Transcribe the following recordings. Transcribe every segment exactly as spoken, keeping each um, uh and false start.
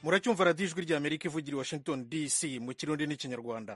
muracyumva radiyo ijwi ry'amerika ivugira i washington dc mu kirundi n'ikinyarwanda.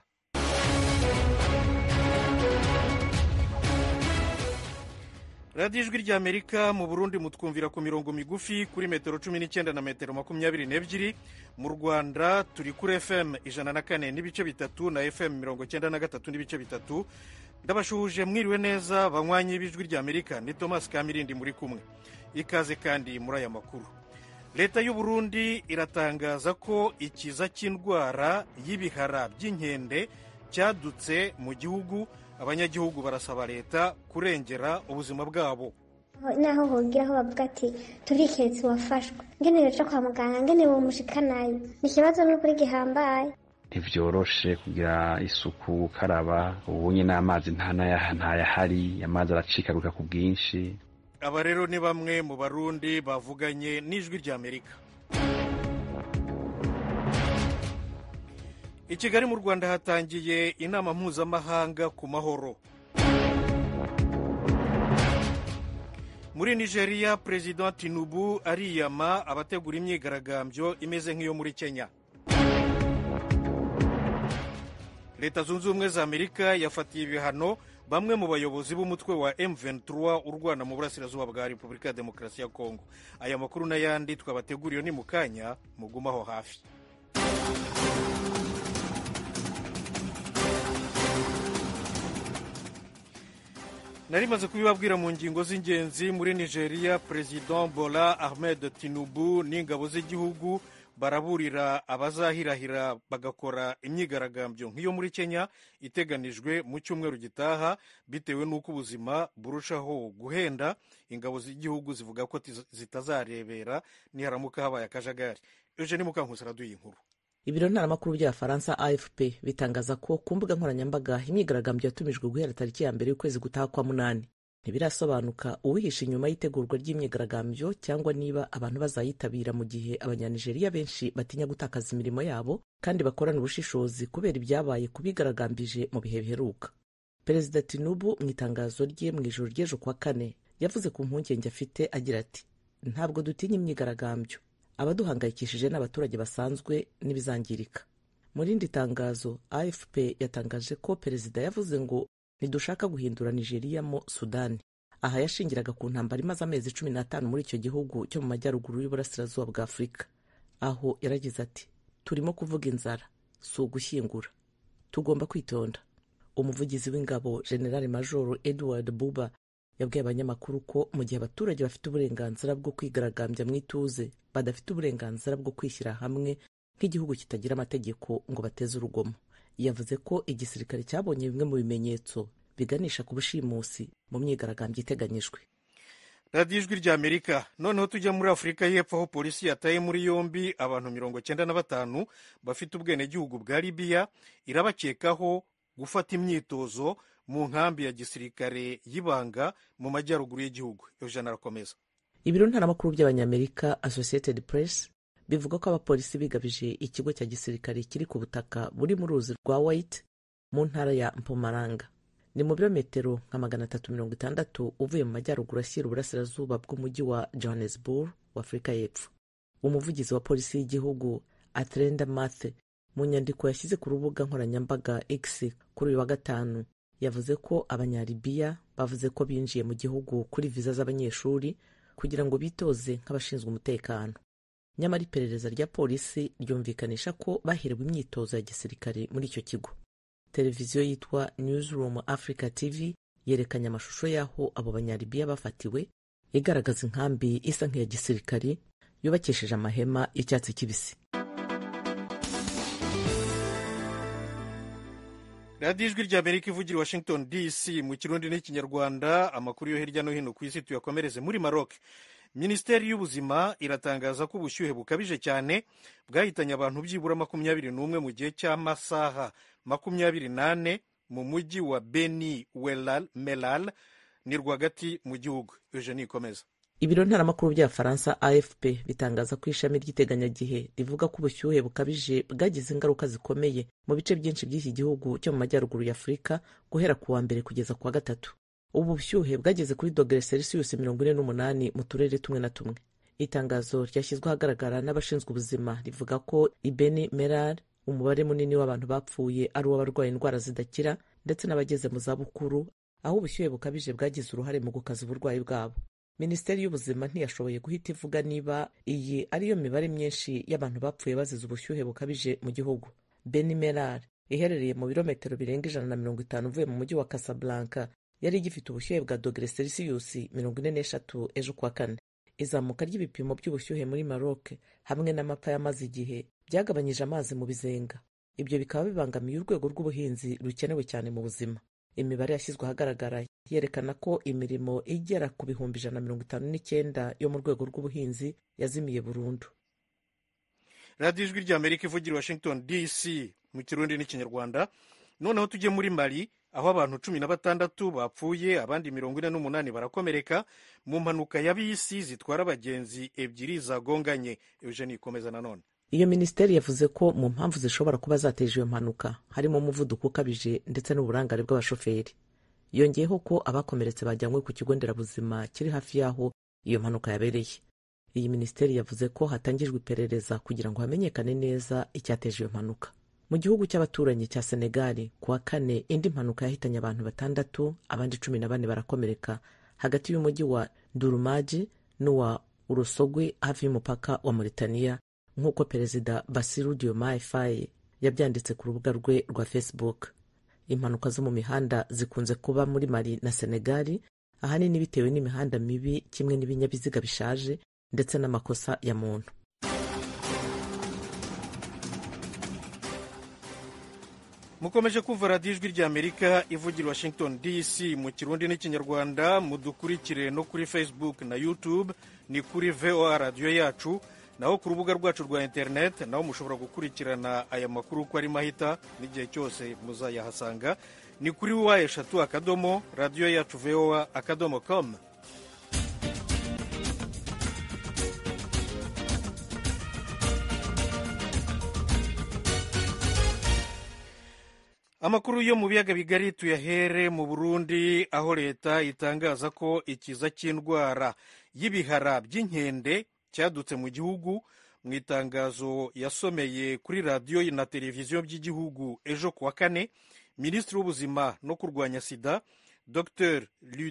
radiyo ijwi ry'amerika mu burundi mutwumvira ku mirongo migufi kuri metero cumi n'icyenda na metero makumyabiri n'ebyiri. mu rwanda turi kuri fm ijana na kane n'ibice bitatu na fm mirongo cyenda na gatatu n'ibice bitatu. ndabashuhuje mwiriwe neza banywanyi b'ijwi ry'amerika, ni thomas kamirindi muri kumwe. ikaze kandi muri aya makuru. leta y'u Burundi iratangaza ko ikiza cy'indwara y'ibihara by'inkende cyadutse mu gihugu. abanyagihugu barasaba leta kurengera ubuzima bwabo. naho hogira aho bavuga ati turiketse wafashwe ngene rero kwa muganga ngene bomushikanayo, ni ikibazo n'ukuri gihambaye. ntivyoroshe kugira isuku, karaba ubunye n'amazi ntayahari, amazi aracikagurika ku bwinshi. aba rero ni bamwe mu barundi bavuganye n'ijwi ry'amerika. i kigali mu rwanda hatangiye inama mpuzamahanga ku mahoro. muri nigeria perezida tinubu ariyama abategura imyigaragambyo imeze nk'iyo muri kenya. leta zunze ubumwe za amerika yafatiye ibihano bamwe mu bayobozi b'umutwe wa M vingt-trois urwana mu burasirazuba bwa repubulika ya demokarasi ya kongo. aya makuru n'ayandi twabateguriye ni mu kanya, mugumaho hafi. nari maze kubibabwira mu ngingo z'ingenzi. muri nigeria perezida bola ahmed tinubu n'ingabo z'igihugu baraburira abazahirahira bagakora imyigaragambyo nk'iyo muri kenya iteganijwe mu cyumweru gitaha, bitewe n'uko ubuzima burushaho guhenda. ingabo z'igihugu zivuga ko zitazarebera niharamuka habaye akajagari. eugene mukankusi araduye inkuru. ibiro ntaramakuru by'abafaransa A F P bitangaza ko ku mbuga nkoranyambaga imyigaragambyo yatumijwe guhera tariki ya mbere y'ukwezi gutaha kwa munani. ntibirasobanuka uwihishe inyuma y'itegurwa ry'imyigaragambyo cyangwa niba abantu bazayitabira, mu gihe abanyanigeriya benshi batinya gutakaza imirimo yabo kandi bakorana ubushishozi kubera ibyabaye kubigaragambije mu bihe biheruka. perezida Tinubu mu itangazo rye mu ijoro ry'ejo kwa kane yavuze ku mpungenge afite agira ati ntabwo dutinya imyigaragambyo, abaduhangayikishije n'abaturage basanzwe n'ibizangirika. mu rindi tangazo A F P yatangaje ko perezida yavuze ngo ntidushaka guhindura Nigeria mo Sudani. aha yashingiraga ku ntambara imaze amezi cumi n'atanu muri icyo gihugu cyo mu majyaruguru y'uburasirazuba bwa Afurika. aho yaragize ati turimo kuvuga inzara, si ugushyingura, tugomba kwitonda. umuvugizi w'ingabo General Major Edward Buba yabwiye abanyamakuru ko mu gihe abaturage bafite uburenganzira bwo kwigaragambya mu ituze, badafite uburenganzira bwo kwishyira hamwe nk'igihugu kitagira amategeko ngo bateze urugomo. yavuze ko igisirikare cyabonye bimwe mu bimenyetso biganisha ku bushimusi mu myigaragambyo iteganyijwe. radiyo ijwi ry'amerika. noneho tujya muri afurika y'epfo, aho polisi yataye muri yombi abantu mirongo cyenda na batanu bafite ubwenegihugu bwa libiya. irabakekaho gufata imyitozo mu nkambi ya gisirikare y'ibanga mu majyaruguru y'igihugu. eugene arakomeza. ibiro ntaramakuru by'abanyamerika Associated Press bivuga ko abapolisi bigabije ikigo cya gisirikare kiri ku butaka buri mu ruzi rwa White mu ntara ya Mpumalanga. ni mu birometero nka magana atatu mirongo itandatu uvuye mu majyaruguru ashyira uburasirazuba bw'umujyi wa Johannesburg wa Afurika y'Epfo. umuvugizi wa polisi y'igihugu Atrenda Mathe mu nyandiko yashyize ku rubuga nkoranyambaga X kuri uyu wa gatanu yavuze ko abanyalibiya bavuze ko binjiye mu gihugu kuri viza z'abanyeshuri kugira ngo bitoze nk'abashinzwe umutekano. nyamara iperereza rya polisi ryumvikanisha ko baherewe imyitozo ya gisirikare muri icyo kigo. televiziyo yitwa Newsroom Africa T V yerekanye amashusho y'aho abo banyalibiya bafatiwe, igaragaza inkambi isa nk'iya gisirikare yubakishije amahema y'icyatsi kibisi. radiyo ijwi ry'amerika ivugira i washington dc mu kirundi n'ikinyarwanda. amakuru yo hirya no hino ku isi tuyakomereze muri Maroc. minisiteri y'ubuzima iratangaza ko ubushyuhe bukabije cyane bwahitanye abantu byibura makumyabiri n'umwe mu gihe cy'amasaha makumyabiri n'ane mu mujyi wa Beni Mellal ni rwagati mu gihugu. eugenie ikomeza. ibiro ntaramakuru by'abafaransa A F P bitangaza ko ishami ry'iteganyagihe rivuga ko ubushyuhe bukabije bwagize ingaruka zikomeye mu bice byinshi by'iki gihugu cyo mu majyaruguru ya Afurika guhera ku wa mbere kugeza ku wa gatatu. ubu bushyuhe bwageze kuri dogere Celsius mirongo ine n'umunani mu turere tumwe na tumwe. itangazo ryashyizwe ahagaragara n'abashinzwe ubuzima rivuga ko ibeni meral umubare munini w'abantu bapfuye ari uw'abarwaye indwara zidakira ndetse n'abageze mu zabukuru, aho ubushyuhe bukabije bwagize uruhare mu gukaza uburwayi bwabo. Minisiteri y'ubuzima ntiyashoboye guhita ivuga niba iyi ariyo mibare myinshi y'abantu bapfuye bazize ubushyuhe bukabije mu gihugu. Beni Meral iherereye mu birometero birenga ijana na mirongo itanu uvuye mu mujyi wa Casablanca yari igifite ubushyuhe bwa dogere selisiyusi mirongo ine n'eshatu ejo kuwa kane. Izamuka ry'ibipimo by'ubushyuhe muri Maroc hamwe n'amapfa yamaze igihe byagabanyije amazi mu bizenga. Ibyo bikaba bibangamiye urwego rw'ubuhinzi rukenewe cyane mu buzima. Imibare yashyizwe ahagaragara yerekana ko imirimo igera ku bihumbi ijana na mirongo itanu n'icyenda yo mu rwego rw'ubuhinzi yazimiye burundu. radiyo ijwi ry'Amerika ivugira Washington D C mu Kirundi n'Ikinyarwanda. Noneho tujye muri Mali, aho abantu cumi na batandatu bapfuye, abandi mirongo ine n'umunani barakomereka mu mpanuka ya bisi zitwara abagenzi ebyiri zagonganye. Eugenie ikomeza nanone. Iyo minisiteri yavuze ko mu mpamvu zishobora kuba zateje iyo mpanuka harimo umuvuduko ukabije ndetse n'uburangare bw'abashoferi. Yongeyeho ko abakomeretse bajyanywe ku kigo nderabuzima kiri hafi y'aho iyo mpanuka yabereye. Iyi minisiteri yavuze ko hatangijwe iperereza kugira ngo hamenyekane neza icyateje iyo mpanuka. Mu gihugu cy'abaturanyi cya Senegal kuwa kane indi mpanuka yahitanye abantu batandatu, abandi cumi na bane barakomereka hagati y'umujyi wa Durumaji n'uwa Urusogwe hafi y'umupaka wa Mauritania, nk'uko Perezida Bassirou Diomaye Faye yabyanditse ku rubuga rwe rwa Facebook. Impanuka zo mu mihanda zikunze kuba muri Mali na Senegal, ahanini bitewe n'imihanda mibi kimwe n'ibinyabiziga bishaje ndetse n'amakosa ya muntu. Mukomeje kumva radiyo ijwi ry'Amerika ivugira Washington D C mu Kirundi n'Ikinyarwanda. Mudukurikire no kuri Facebook na YouTube ni kuri V O A radiyo yacu, naho ku rubuga rwacu rwa internet naho mushobora gukurikirana aya makuru uko ari mahita n'igihe cyose muzayahasanga ni kuri wa eshatu akadomo radiyo yacu V O A akadomo com. Amakuru yo mu biyaga bigari tuyahere mu Burundi, aho leta itangaza ko ikiza cy'indwara y'ibihara by'inkende cyadutse mu gihugu. Mu itangazo yasomeye kuri radiyo na televiziyo by'igihugu ejo kuwa kane, Minisitiri w'Ubuzima no kurwanya sida Dr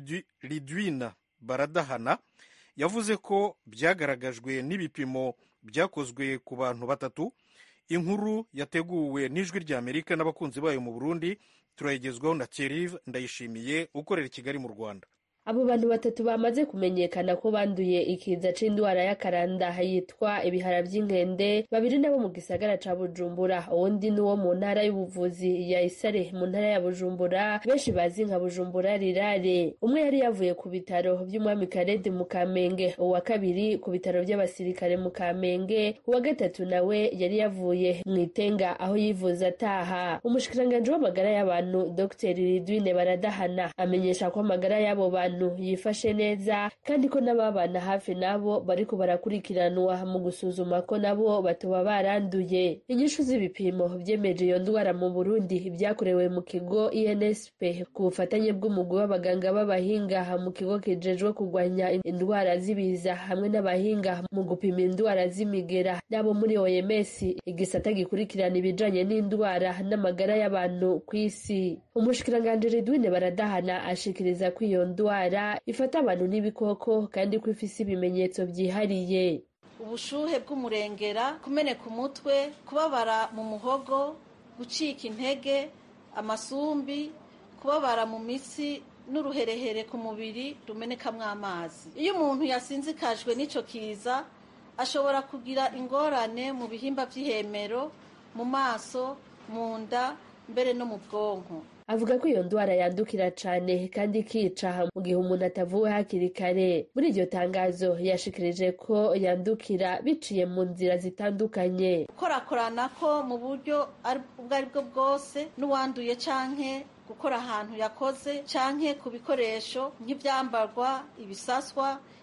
Lidwina Baradahana yavuze ko byagaragajwe n'ibipimo byakozwe ku bantu batatu. Inkuru yateguwe n'Ijwi ry'Amerika n'abakunzi bayo mu Burundi, turayigezwaho na Thierry Ndayishimiye ukorera i Kigali mu Rwanda. Abo bantu batatu bamaze kumenyekana ko banduye ikiza c'indwara y'akaranda yitwa ibihara by'inkende, babiri nabo mu gisagara ca Bujumbura, uwundi nuwo mu ntara y'ubuvuzi ya Isare mu ntara ya Bujumbura benshi bazi nka Bujumbura rirare. Umwe yari yavuye ku bitaro by'Umwami Karede mu Kamenge, uwa kabiri ku bitaro by'abasirikare mu Kamenge, uwa gatatu nawe yari yavuye mu Itenga aho yivuza ataha. Umushikiranganje w'amagara y'abantu Dr Lidwine Baradahana amenyesha ko amagara y'abo bantu yifashe neza kandi ko n'ababana hafi nabo bariko barakurikiranwa mu gusuzuma ko nabo batoba baranduye. Inyishu z'ibipimo vyemeje iyo ndwara mu Burundi byakorewe mu kigo I N S P ku bufatanye bw'umugwi w'abaganga b'abahinga mu kigo kijejwe kurwanya indwara z'ibiza hamwe n'abahinga mu gupima indwara z'imigera nabo muri O M S, igisata gikurikirana ibijanye n'indwara n'amagara y'abantu kw'isi. Umushikiranganje Lidwine Baradahana ashikiriza ko iyo ndwara ifata abantu n'ibikoko kandi ko ifise ibimenyetso byihariye. Ubushuhe bw'umurengera, kumeneka umutwe, kubabara mu muhogo, gucika intege, amasumbi, kubabara mu mitsi n'uruherehere ku mubiri rumenekamwo amazi. Iyo umuntu yasinzikajwe n'ico kiza ashobora kugira ingorane mu bihimba by'ihemero, mu maso, mu nda, mbere no mu bwonko. Avuga ko iyo ndwara yandukira cane kandi ikica mu gihe umuntu atavuwe hakiri kare. Muri iryo tangazo yashikirije ko yandukira biciye mu nzira zitandukanye, gukorakorana ko mu buryo ubwo ari bwo bwose n'uwanduye canke gukora ahantu yakoze canke ku bikoresho nk'ivyambarwa, ibisaswa,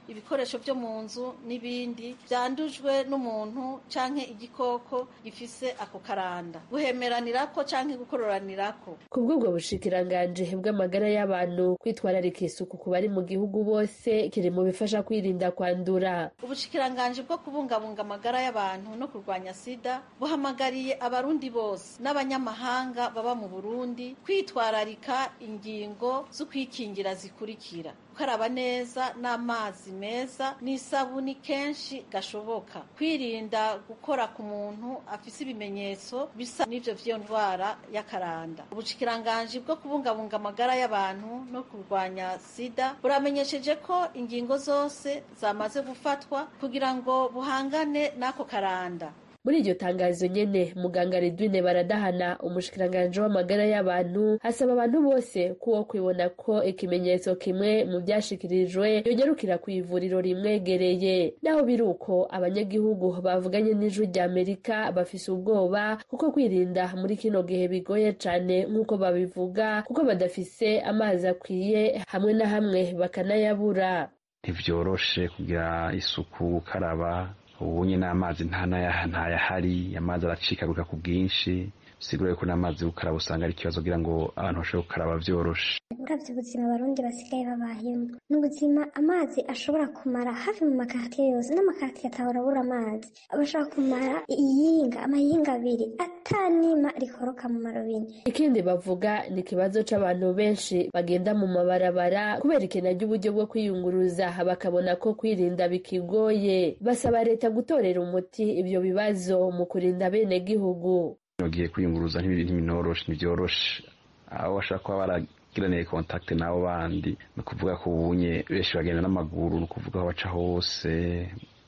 ibikoresho byo mu nzu n'ibindi byandujwe n'umuntu canke igikoko gifise ako karanda, guhemeranirako canke gukororanirako. Kubw'ubwo bushikiranganje bw'amagara y'abantu, kwitwararika isuku ku bari mu gihugu bose kiri mu bifasha kwirinda kwandura. Ubushikiranganje bwo kubungabunga amagara y'abantu no kurwanya sida buhamagariye abarundi bose n'abanyamahanga baba mu Burundi kwitwararika ingingo zo kwikingira zikurikira: gukaraba neza n'amazi meza n'isabuni kenshi gashoboka, kwirinda gukora ku muntu afise ibimenyetso bisa n'ivyo vy'iyo ndwara y'akaranda. Ubushikiranganje bwo kubungabunga amagara y'abantu no kurwanya sida buramenyesheje ko ingingo zose zamaze gufatwa kugira ngo buhangane n'ako karanda. Muri iryo tangazo nyene, muganga Ridwine Baradahana, umushikiranganje w'amagara y'abantu, asaba abantu bose kuwo kwibona ko ikimenyetso kimwe mu byashikirijwe yongerukira ku ivuriro rimwegereye. Naho biruko, abanyagihugu bavuganye n'ijwi rya Amerika bafise ubwoba kuko kwirinda muri kino gihe bigoye cane nk'uko babivuga, kuko badafise amazi akwiye, hamwe na hamwe bakanayabura. Ntivyoroshe kugira isuku, gukaraba ubunye n'amazi ntayahari, amazi aracikagurika ku bwinshi, sigura yuko n'amazi gukaraba usanga ari ikibazo kugira ngo abantu bashobore gukaraba vyoroshe. Uravye ubuzima abarundi basigaye babayemo, n'ubuzima amazi ashobora kumara hafi mu makartiye yose, n'amakartiye atahora abura amazi, bashobora kumara iyinga amayinga abiri atanima rikoroka mu marobine. Ikindi bavuga ni ikibazo c'abantu benshi bagenda mu mabarabara kubera ikena ry'uburyo bwo kwiyunguruza, bakabona ko kwirinda bikigoye. Basaba leta gutorera umuti ivyo bibazo mu kurinda bene gihugu. Nogiye kwiyunguruza ntibinyoroshe, ntivyoroshe, aho bashaka kuba baragiraniye contact n'abo bandi, ni ukuvuga ko ubunye benshi bagenda n'amaguru, ni ukuvuga aho baca hose,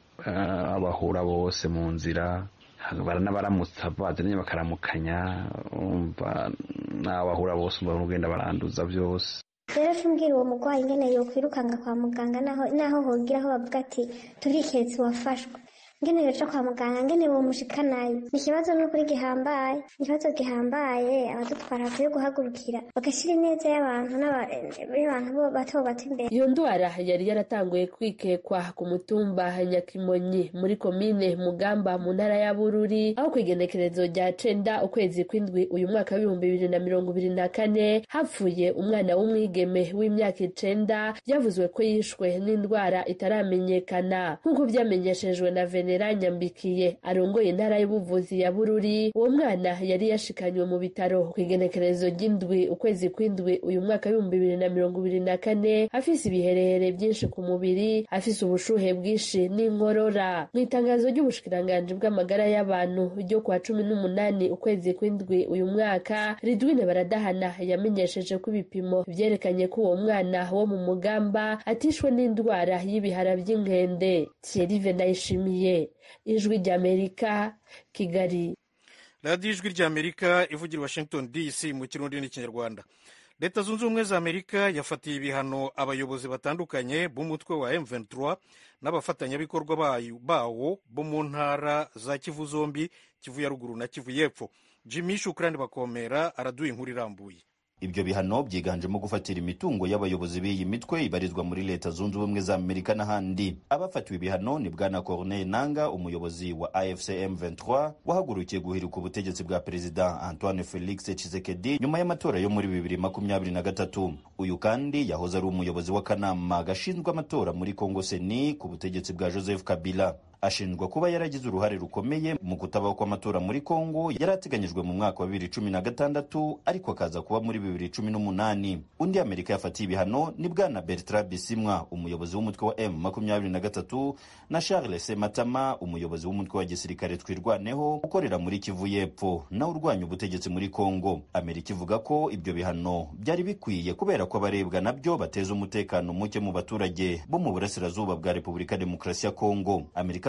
abahura bose mu nzira, baranabaramutsa bazanye bakaramukanya, n'abo bahura bose umva ugenda baranduza byose. Rero tumbwira uwo mugwayi ingene yokwirukanga kwa muganga, naho naho hogira aho bavuga ati turiketse wafashwe, ngene yoca kwa muganga, ngene wo mushikanayo. Ni ikibazo n'ukuri gihambaye, ikibazo gihambaye abadutwara bakwiye guhagurukira bagashira ineza y'abantu n'abantu bo bato bato imbere. Iyo ndwara yari yaratanguye kwikekwa ku mutumba Nyakimonyi muri komine Mugamba mu ntara ya Bururi, aho kwigenekerezo rya cenda ukwezi kw'indwi uyu mwaka w'ibihumbi bibiri na mirongo ibiri na kane hapfuye umwana w'umwigeme w'imyaka icenda, byavuzwe ko yishwe n'indwara itaramenyekana nk'uko vyamenyeshejwe na Vene Nyambikiye arongoye intara y'ubuvuzi ya Bururi. Uwo mwana yari yashikanywe mu bitaro kwigenekerezo ry'indwi ukwezi kw'indwi uyu mwaka w'ibihumbi bibiri na mirongo ibiri na kane afise ibiherehere byinshi ku mubiri, afise ubushuhe bwinshi n'inkorora. Mu itangazo ry'ubushikiranganje bw'amagara y'abantu ryo kwa cumi n'umunani ukwezi kw'indwi uyu mwaka, Ridwine Baradahana yamenyesheje ko ibipimo vyerekanye ko uwo mwana wo mu Mugamba atishwe n'indwara y'ibihara by'inkende. Thierry Venayishimiye, Ijwi ry'Amerika, Kigali. radiyo ijwi ry'Amerika ivugira Washington D C mu Kirundi n'ikinyarwanda. Leta zunze ubumwe za Amerika yafatiye ibihano abayobozi batandukanye b'umutwe wa M vingt-trois n'abafatanyabikorwa bawo bo mu ntara za Kivu zombi, Kivu ya ruguru na Kivu y'epfo. Jimmy Shukrani Bakomera araduha inkuru irambuye. Ibyo bihano byiganjemo gufatira imitungo y'abayobozi b'iyi mitwe ibarizwa muri Leta zunze ubumwe za Amerika n'ahandi. Abafatiwe ibihano ni bwana Corneille Nanga, umuyobozi wa A F C M vingt-trois wahagurukiye guhirika ubutegetsi bwa Perezida Antoine Felix Tshisekedi nyuma y'amatora yo muri bibiri makumyabiri na gatatu. Uyu kandi yahoze ari umuyobozi w'akanama gashinzwe amatora muri Congo Seni ku butegetsi bwa Joseph Kabila. Ashinjwa kuba yaragize uruhare rukomeye mu kutabaho kw'amatora muri Kongo yarateganyijwe mu mwaka wa bibiri cumi na gatandatu ariko akaza kuba muri bibiri cumi n'umunani. Undi Amerika yafatiye ibihano ni bwana Bertrand Bisimwa, umuyobozi w'umutwe wa M makumyabiri na gatatu, na Charles Sematama, umuyobozi w'umutwe wa gisirikare Twirwaneho ukorera muri Kivu y'epfo na urwanya ubutegetsi muri Kongo. Amerika ivuga ko ibyo bihano byari bikwiye kubera ko abarebwa nabyo bateza umutekano muke mu baturage bo mu burasirazuba bwa Repubulika Demokarasi ya Kongo. Amerika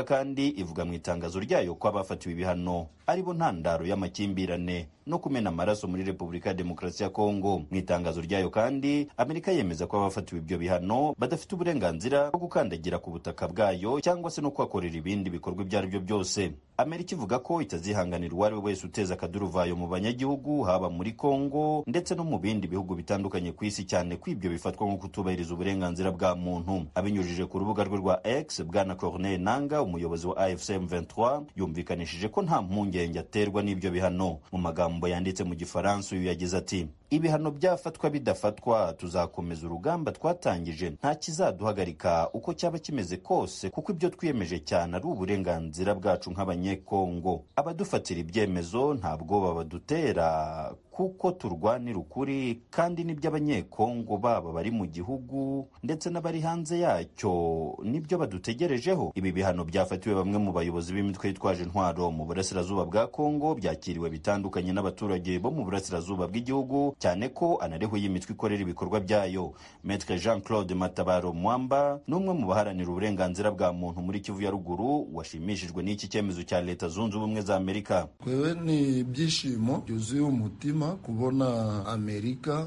Amerika kandi ivuga mu itangazo ryayo ko abafatiwe ibihano ari bo ntandaro y'amakimbirane no kumena amaraso muri Repubulika ya Demokarasi ya Kongo. Mu itangazo ryayo kandi Amerika yemeza ko abafatiwe ibyo bihano badafite uburenganzira bwo gukandagira ku butaka bwayo cyangwa se no kwakorera ibindi bikorwa ibyo ari byo byose. Amerika ivuga ko itazihanganira uwari we wese uteza akaduruvayo mu banyagihugu, haba muri Kongo ndetse no mu bindi bihugu bitandukanye ku isi, cyane ko ibyo bifatwa nko kutubahiriza uburenganzira bwa muntu. Abinyujije ku rubuga rwe rwa X, Bwana Corneille Nangaa, umuyobozi wa A F C M vingt-trois, yumvikanishije ko nta mpungenge aterwa n'ibyo bihano. Mu magambo yanditse mu Gifaransa, uyu yagize ati: ibihano byafatwa bidafatwa, tuzakomeza urugamba twatangije, nta kizaduhagarika uko cyaba kimeze kose, kuko ibyo twiyemeje cyane ari uburenganzira bwacu nk'abanyekongo. Abadufatira ibyemezo ntabwo babadutera, kuko turwanira ukuri kandi n'iby'abanyekongo baba bari mu gihugu ndetse n'abari hanze yacyo nibyo badutegerejeho. Ibi bihano byafatiwe bamwe mu bayobozi b'imitwe yitwaje intwaro mu burasirazuba bwa Kongo byakiriwe bitandukanye n'abaturage bo mu burasirazuba bw'igihugu, cyane ko anariho y'imitwe ikorera ibikorwa byayo. Maître Jean-Claude Matabaro Mwamba n'umwe mu baharanira uburenganzira bwa muntu muri Kivu ya ruguru washimishijwe n'iki cyemezo cya Leta Zunze Ubumwe za Amerika. Kwewe ni ibyishimo byuzuye umutima kubona Amerika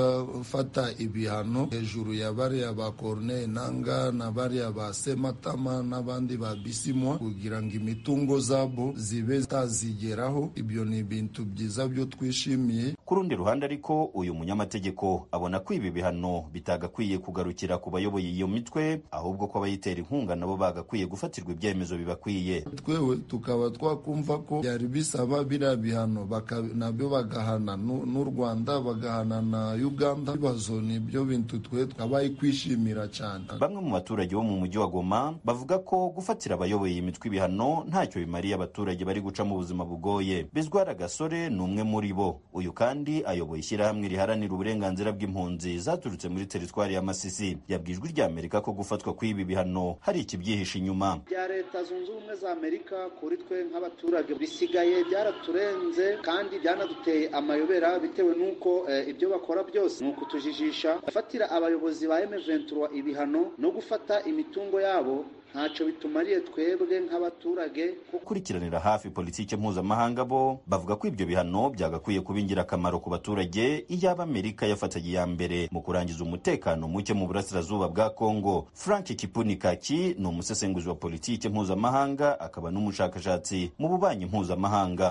cyafata ibihano hejuru ya bariya ba Corneille Nangaa na bariya ba Sematama n'abandi ba Bisimwa kugira ngo imitungo zabo zibe zitazigeraho. Ibyo ni ibintu byiza byo twishimiye. Ku rundi ruhande ariko uyu munyamategeko abona ko ibi bihano bitagakwiye kugarukira ku bayoboye iyo mitwe, ahubwo ko abayitera inkunga nabo bagakwiye gufatirwa ibyemezo bibakwiye. Twewe tukaba twakumva ko byari bisaba biriya bihano nabyo bagahana n'u Rwanda, bagahana na Uganda. Ibibazo ni ibyo bintu twe twabaye kwishimira cyane. Bamwe mu baturage bo mu mujyi wa Goma bavuga ko gufatira abayoboye imitwe ibihano ntacyo bimariye abaturage bari guca mu buzima bugoye. Bizwara Gasore ni umwe muri bo. Uyu kandi ayoboye ishyirahamwe riharanira uburenganzira bw'impunzi zaturutse muri teritwari ya Masisi. Yabwijwe rya Amerika ko gufatwa kw'ibi bihano hari ikibyihishe inyuma. Bya Leta Zunze Ubumwe za Amerika kuri twe nk'abaturage bisigaye byaraturenze kandi byanaduteye amayobera, bitewe nuko eh, ibyo bakora byose nuko tujijisha. Bafatira abayobozi ba M vingt-trois ibihano no gufata imitungo yabo ntacyo bitumariye twebwe nk'abaturage. Gukurikiranira hafi politike mpuzamahanga bo bavuga ko ibyo bihano byagakwiye kuba ingirakamaro ku baturage iyo Amerika yafataga iya mbere mu kurangiza umutekano muke mu burasirazuba bwa Kongo. Frank Kipunikaki ni umusesenguzi wa politike mpuzamahanga akaba n'umushakashatsi mu bubanyi mpuzamahanga.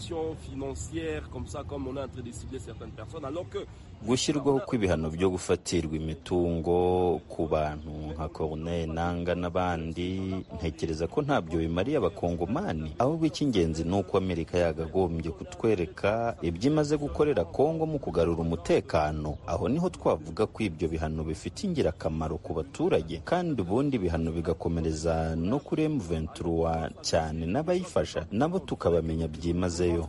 Gushyirwaho kw'ibihano byo gufatirwa imitungo ku bantu nka Corneille Nangaa n'abandi, ntekereza ko ntabyo bimariye abakongomani, ahubwo icy'ingenzi ni uko Amerika yagagombye kutwereka ibyo imaze gukorera Kongo mu kugarura umutekano. Aho niho twavuga ko ibyo bihano bifite ingirakamaro ku baturage, kandi ubundi bihano bigakomereza no kuri M vingt-trois cyane n'abayifasha nabo tukabamenya byimazeyo.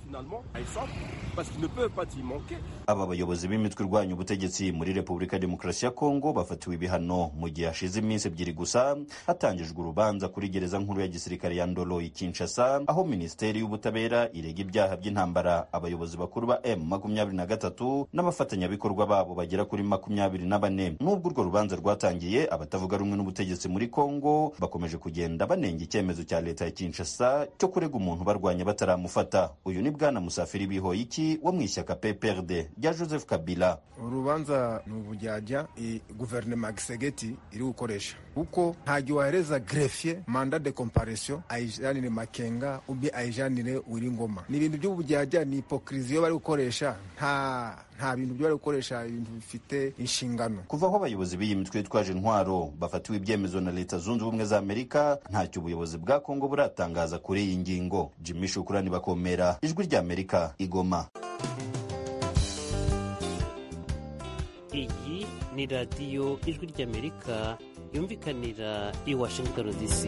Aba bayobozi b'imitwe irwanya ubutegetsi muri Repubulika ya Demokarasi ya Kongo bafatiwe ibihano mu gihe hashize iminsi ebyiri gusa hatangijwe urubanza kuri gereza nkuru ya gisirikare ya Ndolo i Kinshasa, aho Minisiteri y'Ubutabera irega ibyaha by'intambara abayobozi bakuru ba M makumyabiri na gatatu n'abafatanyabikorwa babo bagera kuri makumyabiri na bane. Nubwo urwo rubanza rwatangiye, abatavuga rumwe n'ubutegetsi muri Kongo bakomeje kugenda banenga icyemezo cya leta ya Kinshasa cyo kurega umuntu barwanya bataramufata. Uyu ni Bwana Musafiri Bihoyiki wo mu ishyaka P P R D rya Joseph Kabila. Urubanza ni ubujyajya guverinoma Gisegeti iri gukoresha, kuko ntajya wahereza greffier mandat de comparution ayijanire Makenga ubi ayijanire Uwiringoma. Ni ibintu by'ubujyajya, ni hypocrisie bari gukoresha, nta nta bintu byo bari gukoresha, ibintu bifite inshingano. Kuva aho abayobozi b'iyi mitwe yitwaje intwaro bafatiwe ibyemezo na Leta Zunze Ubumwe za Amerika, ntacyo ubuyobozi bwa Kongo buratangaza kuri iyi ngingo. Jimmy Shukurani Bakomera, Ijwi rya Amerika, Igoma. Iyi ni radiyo Ijwi ry'Amerika yumvikanira i Washington D C.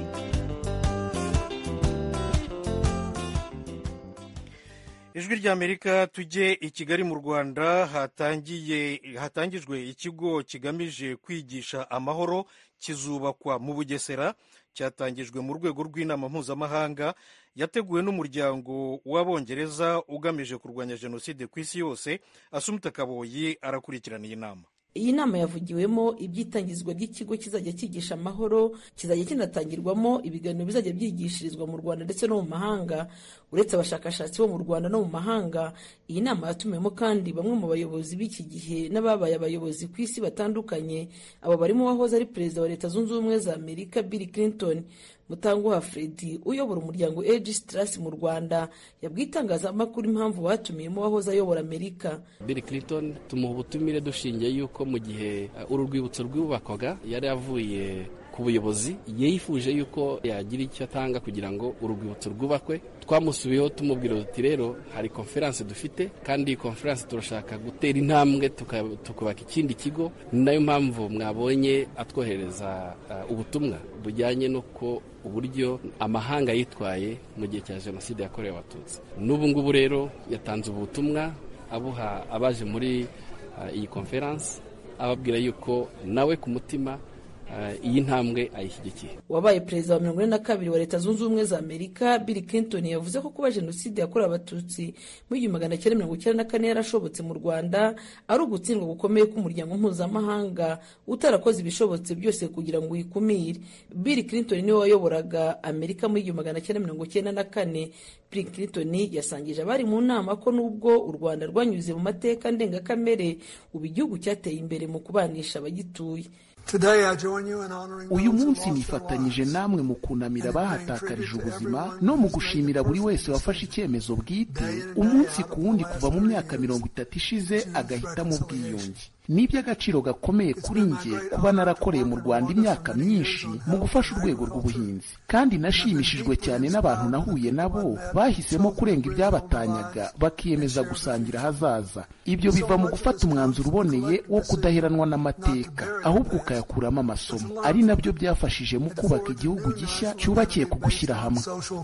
Ijwi ry'Amerika, tujye i Kigali mu Rwanda. hatangiye hatangijwe ikigo kigamije kwigisha amahoro kizubakwa mu Bugesera. Cyatangijwe mu rwego rw'inama mpuzamahanga yateguwe n'umuryango w'Abongereza ugamije kurwanya jenoside ku isi yose. Asumta Kaboyi arakurikirana iyi nama. Iyi nama yavugiwemo iby'itangizwa ry'ikigo kizajya cyigisha amahoro, kizajya kinatangirwamo ibiganiro bizajya byigishirizwa mu Rwanda ndetse no mu mahanga. Uretse abashakashatsi bo mu Rwanda no mu mahanga, iyi nama yatumiwemo kandi bamwe mu bayobozi b'iki gihe n'ababaye abayobozi ku isi batandukanye. Abo barimo uwahoze ari perezida wa Leta Zunze Ubumwe za Amerika Bill Clinton. Mutanguha Freddy uyobora umuryango Aegis Trust mu Rwanda yabwiye itangazamakuru impamvu batumiyemo wahoze ayobora Amerika. Bill Clinton tumuha ubutumire dushingiye yuko mu gihe uru rwibutso rwubakwaga yari avuye ku buyobozi, yifuje yuko yagira icyo atanga kugira ngo uru rwibutso rwubakwe. Twamusubiyeho tumubwira uti rero hari conference dufite kandi iyi conference turashaka gutera intambwe tukubaka ikindi kigo, nayo mpamvu mwabonye atwohereza uh, ubutumwa bujyanye nuko uburyo amahanga yitwaye mu gihe cya jenoside yakorewe Abatutsi. N'ubu ngubu rero yatanze ubutumwa abuha abaje muri uh, iyi conference, ababwira yuko nawe ku mutima iyi ntambwe ayishyigikiye. Wabaye perezida wa mirongo ine na kabiri wa Leta Zunze Ubumwe za Amerika Bill Clinton yavuze ko kuba jenoside yakorewe Abatutsi mu igihumbi magana cyenda mirongo icyenda na kane yarashobotse mu Rwanda ari ugutsindwa gukomeye k'umuryango mpuzamahanga utarakoze ibishobotse byose kugira ngo uyikumire. Bill Clinton niwe wayoboraga Amerika mu igihumbi magana cyenda mirongo icyenda na kane. Bill Clinton yasangije abari mu nama ko nubwo u Rwanda rwanyuze mu mateka ndengakamere, ubu igihugu cyateye imbere mu kubanisha abagituye. Uyu munsi nifatanyije namwe mu kunamira abahatakarije ubuzima no mu gushimira buri wese wafashe icyemezo bwite umunsi ku wundi kuva mu myaka mirongo itatu ishize agahitamo ubwiyunge. Ni iby'agaciro gakomeye kuri njye kuba narakoreye mu Rwanda imyaka myinshi mu gufasha urwego rw'ubuhinzi, kandi nashimishijwe cyane n'abantu nahuye nabo bahisemo kurenga ibyabatanyaga bakiyemeza gusangira ahazaza. Ibyo biva mu gufata umwanzuro uboneye wo kudaheranwa n'amateka ahubwo ukayakuramo amasomo, ari nabyo byafashije mu kubaka igihugu gishya cyubakiye ku gushyira hamwe.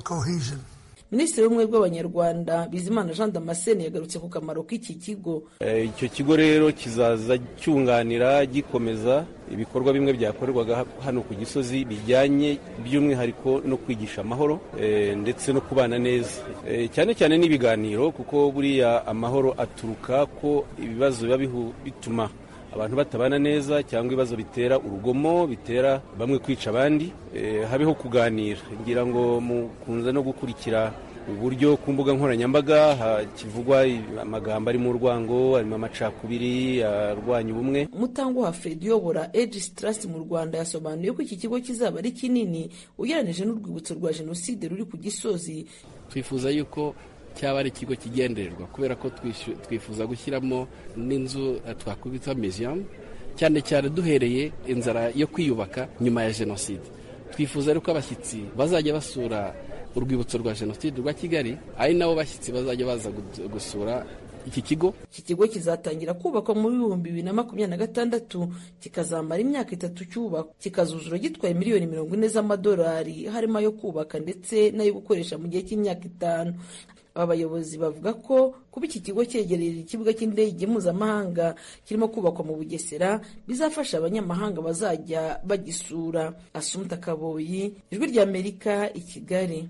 Minisitiri w'ubumwe bw'Abanyarwanda Bizimana Jean Damascene yagarutse ku kamaro k'iki kigo. Icyo e, kigo rero kizaza cyunganira gikomeza ibikorwa bimwe byakorerwaga hano ku Gisozi bijyanye by'umwihariko no kwigisha amahoro e, ndetse no kubana neza e, cyane cyane n'ibiganiro, kuko buriya amahoro aturuka ko ibibazo biba bituma abantu batabana neza cyangwa ibibazo bitera urugomo, bitera bamwe kwica abandi. E, habeho kuganira. Ngira ngo mukunze no gukurikira uburyo ku mbuga nkoranyambaga kivugwa amagambo ari mu rwango, arimo amacakubiri arwanya ubumwe. Mutanguha Freddy uyobora Aegis Trust mu Rwanda yasobanuye ko iki kigo kizaba ari kinini ugereranije n'urwibutso rwa jenoside ruri ku Gisozi. Twifuza yuko cyaba ari ikigo kigendererwa kubera ko twifuza gushyiramo n'inzu twakubita museum, cyane cyane duhereye inzara yo kwiyubaka nyuma ya jenoside. Twifuza rero ko abashyitsi bazajya basura urwibutso rwa jenoside rwa Kigali, ari nabo bashyitsi bazajya baza gusura iki kigo. Iki kigo kizatangira kubakwa muri ibihumbi bibiri na makumyabiri na gatandatu, kikazamara imyaka itatu cyubakwa, kikazuzura gitwaye miliyoni mirongo ine z'amadolari, harimo ayo kubaka ndetse n'ayo gukoresha mu gihe cy'imyaka itanu. Aba bayobozi bavuga ko kuba iki kigo cyegereye ikibuga cy'indege mpuzamahanga kirimo kubakwa mu Bugesera bizafasha abanyamahanga bazajya bagisura. Asumta Kaboyi, Ijwi ry'Amerika, i Kigali.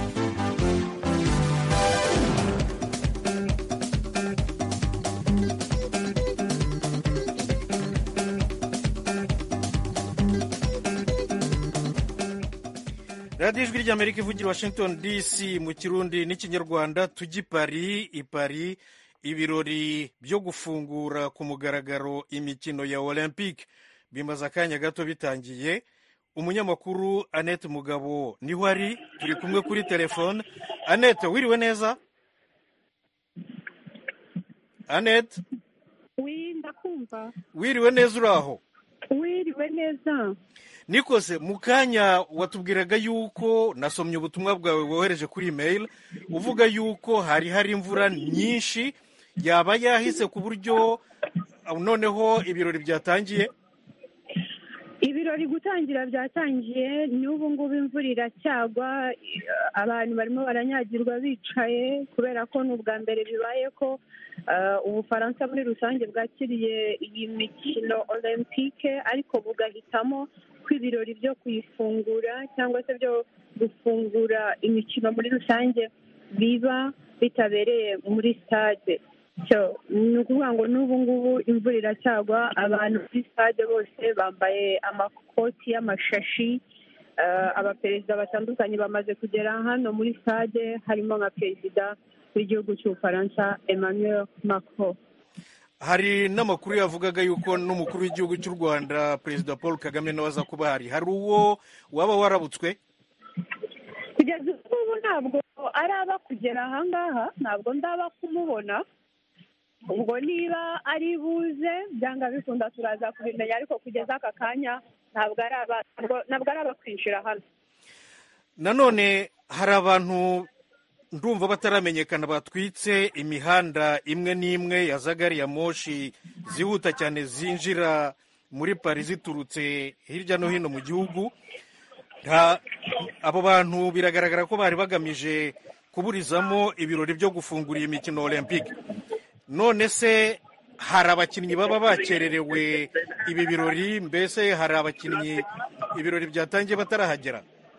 radiyo ijwi ry'Amerika ivugira Washington D C mu Kirundi n'Ikinyarwanda. Tujya i Paris. I Paris ibirori byo gufungura ku mugaragaro imikino ya Olympique bimaze akanya gato bitangiye. Umunyamakuru Annette Mugabo niho ari, turi kumwe kuri telefone. Annette, wiriwe neza? Annette? Oui, ndakumva. Wiriwe neza uraho? Wiriwe neza. Nikose, mu kanya watubwiraga yuko nasomye ubutumwa bwawe wohereje kuri email uvuga yuko hari hari imvura nyinshi yaba yahise ku buryo noneho ibirori byatangiye. Ibirori gutangira byatangiye, n'ubu ngubu imvura iracyagwa, abantu barimo baranyagirwa bicaye kubera ko n'ubwa mbere bibaye ko Ubufaransa muri rusange bwakiriye iyi mikino Olympique, ariko bugahitamo ko ibirori byo kuyifungura cyangwa se byo gufungura imikino muri rusange biba bitabereye muri stade. ni ukuvuga ngo n'ubu ngubu imvura iracyagwa, abantu muri stade bose bambaye amakoti y'amashashi. Abaperezida batandukanye bamaze kugera hano muri stade, harimo nka perezida w'igihugu cy'ubufaransa Emmanuel Macron. Hari n'amakuru yavugaga yuko n'umukuru w'igihugu cy'u Rwanda perezida Paul Kagame nawe aza kuba hari. Hari uwo waba warabutswe? Kugeza ubu ntabwo araba kugera ahangaha, ntabwo ndaba kumubona. Ubwo niba ari buze byanga bikunda turaza kubimenya, ariko kugeza aka kanya ntabwo araba ntabwo araba kwinjira hano. Nanone hari abantu ndumva bataramenyekana batwitse imihanda imwe n'imwe ya za gari ya moshi zihuta cyane zinjira muri Paris ziturutse hirya no hino mu gihugu. Abo bantu biragaragara ko bari bagamije kuburizamo ibirori byo gufungura iyi mikino Olympique. None se hari abakinnyi baba bakererewe ibi birori? Mbese hari abakinnyi ibirori byatangiye batarahagera?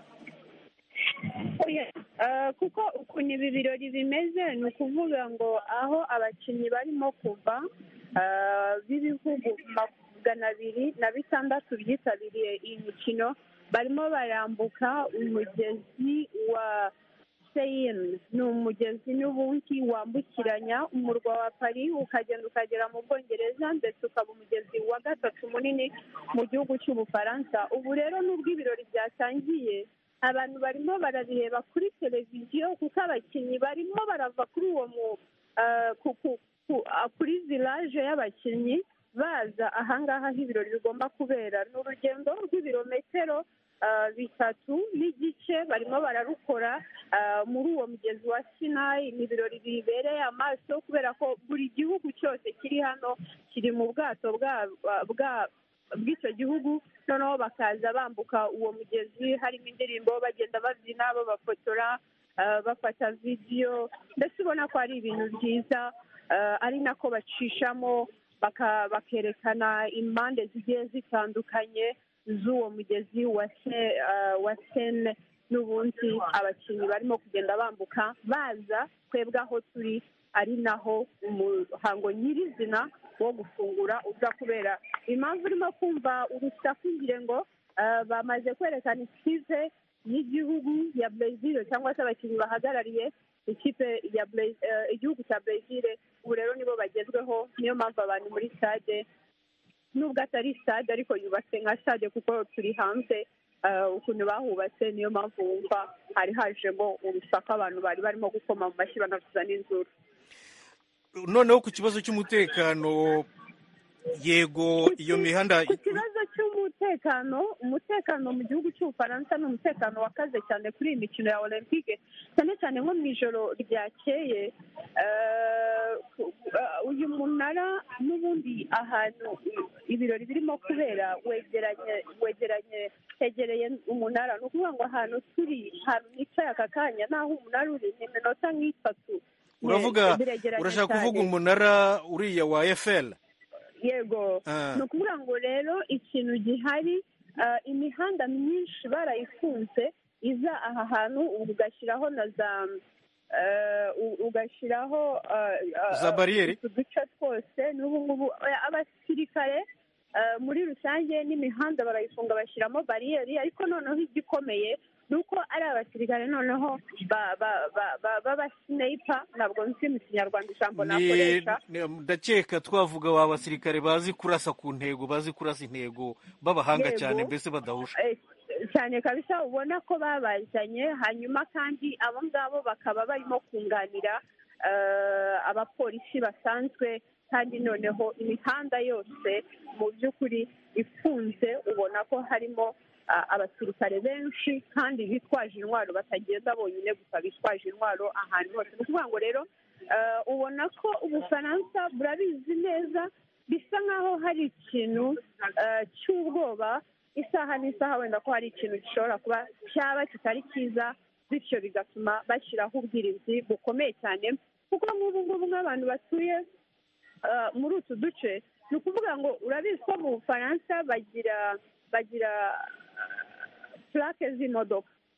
Kuko ukuntu ibi birori bimeze ni ukuvuga ngo aho abakinnyi barimo kuva b'ibihugu magana abiri na bitandatu byitabiriye iyi mikino barimo barambuka umugezi wa Seine. Ni umugezi n'ubundi wambukiranya umurwa wa Paris ukagenda ukagera mu Bwongereza, ndetse ukaba umugezi wa gatatu munini mu gihugu cy'Ubufaransa. Ubu rero n'ubwo ibirori byatangiye, abantu barimo barabireba kuri televiziyo kuko abakinnyi barimo barava kuri uwo mu kuri village y'abakinnyi baza ahangaha aho ibirori bigomba kubera. Ni urugendo rw'ibirometero bitatu n'igice barimo bararukora muri uwo mugezi wa Sinayi. Ni ibirori bibereye amaso kubera ko buri gihugu cyose kiri hano kiri mu bwato bwa bw'icyo gihugu, noneho bakaza bambuka uwo mugezi, harimo indirimbo bagenda babyina babafotora bafata vidiyo, mbese ubona ko ari ibintu byiza, ari nako bacishamo bakerekana impande zigiye zitandukanye z'uwo mugezi wa Seine. N'ubundi abakinnyi barimo kugenda bambuka baza, twebwe aho turi ari naho umuhango nyirizina wo gufungura uza kubera. Impamvu urimo kumva urusaku ngire ngo bamaze kwerekana ikipe y'igihugu ya Brazil cyangwa se abakinnyi bahagarariye ikipe ya igihugu cya Brazil. Ubu rero nibo bagezweho, niyo mpamvu abantu muri stade, nubwo atari stade ariko yubatse nka stade kuko turi hanze, ukuntu bahubatse niyo mpamvu wumva hari hajemo urusaku, abantu bari barimo gukoma mu mashyi banavuza n'inzuru. Noneho ku kibazo cy'umutekano, yego iyo mihanda. Ku kibazo cy'umutekano, umutekano mu gihugu cy'Ubufaransa ni umutekano wakaze cyane kuri iyi mikino ya Olympique, cyane cyane nko mu ijoro ryakeye. Uyu munara n'ubundi ahantu ibirori birimo kubera wegeranye wegeranye hegereye umunara. Ni ukuvuga ngo ahantu turi, ahantu nicaye aka kanya n'aho umunara uri ni iminota nk'itatu. Uravuga urashaka kuvuga umunara uriya wa Eiffel? Yego. Ni ukuvuga ngo rero ikintu gihari, imihanda myinshi barayifunze iza aha hantu, ugashyiraho na za ugashyiraho za bariyeri uduce twose. n'ubu ngubu abasirikare muri rusange n'imihanda barayifunga bashyiramo bariyeri, ariko noneho igikomeye ni uko ari abasirikare noneho b'abasineyipa, ntabwo nzi mu kinyarwanda ijambo nakoresha. Ndakeka twavuga wa basirikare bazi kurasa ku ntego, bazi kurasa intego, b'abahanga cyane, mbese badahusha cyane kabisa. Ubona ko babazanye, hanyuma kandi abo ngabo bakaba barimo kunganira abapolisi basanzwe, kandi noneho imihanda yose mu by'ukuri ifunze, ubona ko harimo abasirikare benshi kandi bitwaje intwaro, batagenda bonyine gusa, bitwaje intwaro ahantu hose. Ni ukuvuga ngo rero ubona ko Ubufaransa burabizi neza, bisa nk'aho hari ikintu cy'ubwoba isaha n'isaha, wenda ko hari ikintu gishobora kuba cyaba kitari cyiza, bityo bigatuma bashyiraho ubwirinzi bukomeye cyane. Kuko nk'ubu ngubu nk'abantu batuye muri utu duce, ni ukuvuga ngo urabizi ko mu Bufaransa bagira bagira plaque z'imodoka.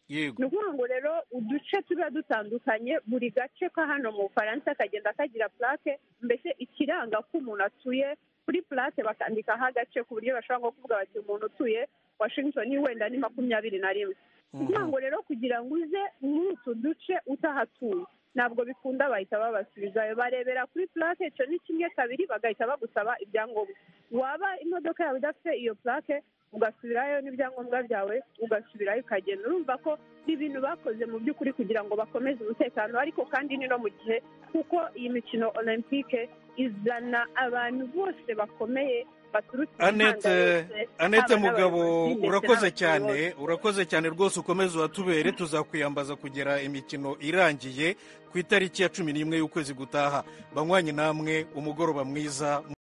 ni ukuvuga ngo rero uduce tuba dutandukanye buri gace ka hano mu bufaransa kagenda kagira plaque mbese ikiranga ko umuntu atuye kuri plaque bakandikaho agace ku buryo bashobora nko kuvuga bati umuntu utuye Washington wenda ni makumyabiri na rimwe ni ukuvuga ngo rero kugira ngo uze muri utu duce utahatuye ntabwo bikunda bahita babasubizayo barebera kuri plaque icyo ni kimwe kabiri bagahita bagusaba ibyangombwa waba imodoka yawe idafite iyo plaque ugasubirayo n'ibyangombwa byawe ugasubirayo ukagenda urumva ko ni ibintu bakoze mu by'ukuri kugira ngo bakomeze umutekano ariko kandi ni no mu gihe kuko iyi mikino olympique izana abantu bose bakomeye Annette Annette Mugabo urakoze cyane urakoze cyane rwose ukomeze watubere tuzakwiyambaza kugera imikino irangiye ku itariki ya cumi n'imwe y'ukwezi gutaha banywanyi namwe umugoroba mwiza.